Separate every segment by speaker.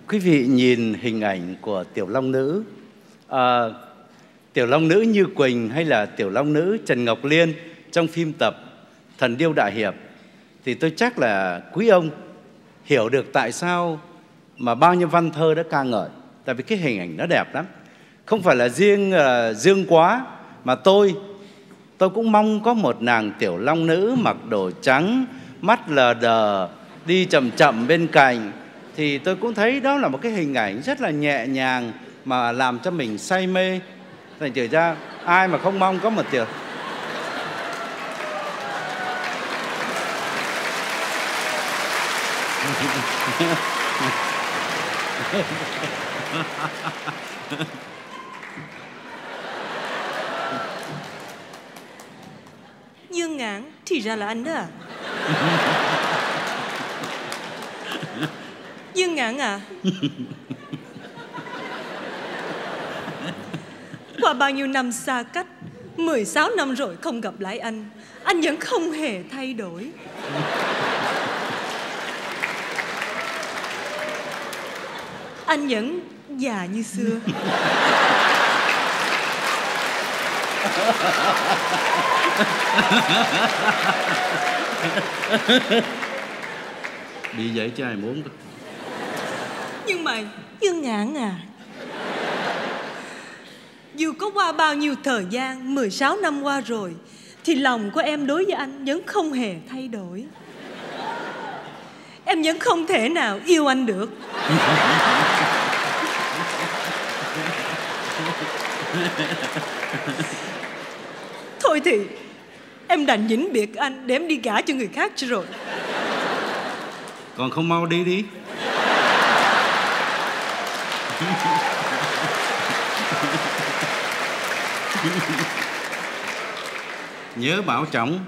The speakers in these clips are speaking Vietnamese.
Speaker 1: Quý vị nhìn hình ảnh của Tiểu Long Nữ, Tiểu Long Nữ Như Quỳnh hay là Tiểu Long Nữ Trần Ngọc Liên trong phim tập Thần Điêu Đại Hiệp, thì tôi chắc là quý ông hiểu được tại sao mà bao nhiêu văn thơ đã ca ngợi. Tại vì cái hình ảnh nó đẹp lắm. Không phải là riêng Dương Quá, mà tôi cũng mong có một nàng Tiểu Long Nữ mặc đồ trắng, mắt lờ đờ, đi chậm chậm bên cạnh. Thì tôi cũng thấy đó là một cái hình ảnh rất là nhẹ nhàng mà làm cho mình say mê. Thành thử ra ai mà không mong có một Tiểu
Speaker 2: Dương Ngạn, thì ra là anh đó à? Dương Ngạn à, qua bao nhiêu năm xa cách, 16 năm rồi không gặp lại anh vẫn không hề thay đổi. Anh vẫn già như xưa.
Speaker 1: Bị vậy chứ ai muốn.
Speaker 2: Nhưng mà Dương Ngạn à, dù có qua bao nhiêu thời gian, 16 năm qua rồi, thì lòng của em đối với anh vẫn không hề thay đổi. Em vẫn không thể nào yêu anh được. Thôi thì em đành vĩnh biệt anh để em đi gả cho người khác cho rồi.
Speaker 1: Còn không mau đi đi. Nhớ bảo trọng.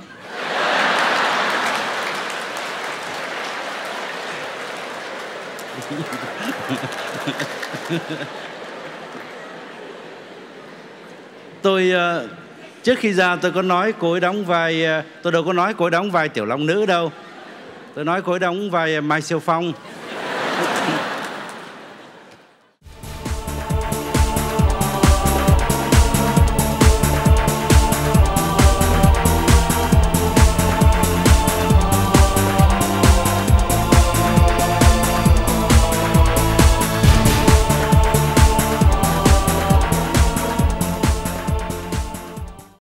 Speaker 1: Tôi trước khi ra tôi có nói cô ấy đóng vai, tôi đâu có nói cô ấy đóng vai Tiểu Long Nữ đâu. Tôi nói cô ấy đóng vai Mai Siêu Phong.